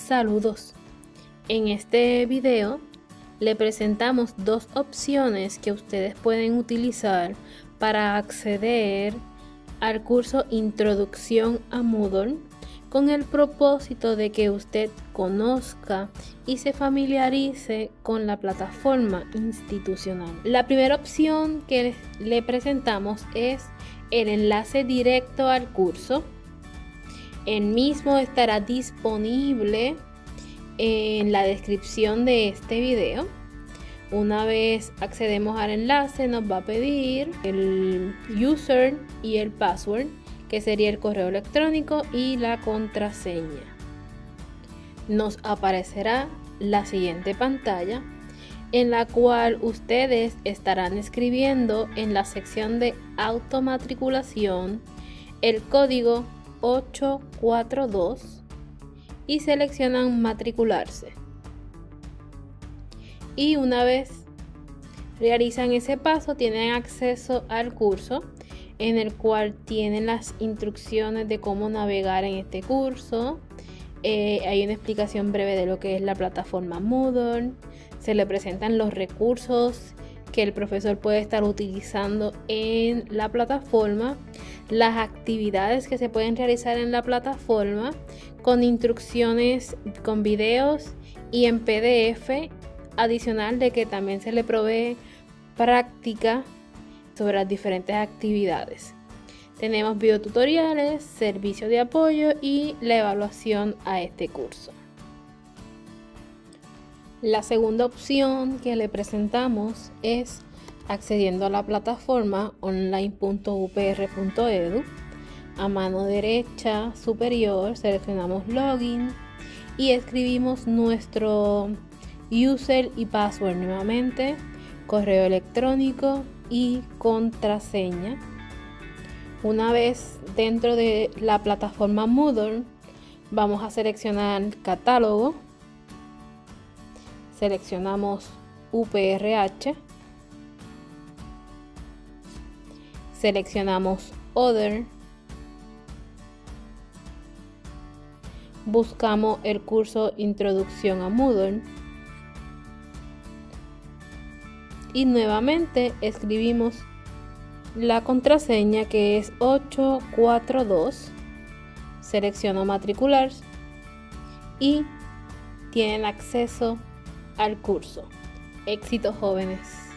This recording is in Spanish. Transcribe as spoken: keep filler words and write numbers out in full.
Saludos. En este video le presentamos dos opciones que ustedes pueden utilizar para acceder al curso Introducción a Moodle con el propósito de que usted conozca y se familiarice con la plataforma institucional. La primera opción que le presentamos es el enlace directo al curso. El mismo estará disponible en la descripción de este video. Una vez accedemos al enlace, nos va a pedir el user y el password, que sería el correo electrónico y la contraseña. Nos aparecerá la siguiente pantalla, en la cual ustedes estarán escribiendo en la sección de automatriculación el código ocho cuatro dos y seleccionan matricularse. Y una vez realizan ese paso, tienen acceso al curso, en el cual tienen las instrucciones de cómo navegar en este curso. Eh, hay una explicación breve de lo que es la plataforma Moodle. Se le presentan los recursos que el profesor puede estar utilizando en la plataforma, las actividades que se pueden realizar en la plataforma, con instrucciones, con videos y en P D F, adicional de que también se le provee práctica sobre las diferentes actividades. Tenemos videotutoriales, servicio de apoyo y la evaluación a este curso. La segunda opción que le presentamos es accediendo a la plataforma online punto u p r punto e d u. A mano derecha superior seleccionamos login y escribimos nuestro user y password nuevamente, correo electrónico y contraseña. Una vez dentro de la plataforma Moodle, vamos a seleccionar catálogo. Seleccionamos U P R H, seleccionamos Other, buscamos el curso Introducción a Moodle y nuevamente escribimos la contraseña, que es ocho cuatro dos, selecciono matricular y tienen acceso al curso. Éxito, jóvenes.